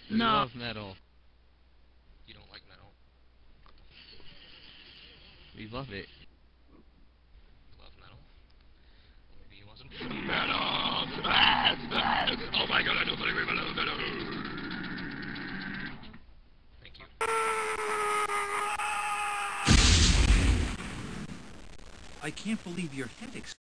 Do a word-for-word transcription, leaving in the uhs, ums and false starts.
We No. love metal. You don't like metal. We love it. You love metal. Maybe you want some metal. Oh my god, I don't believe I love metal. Thank you. I can't believe your head explodes.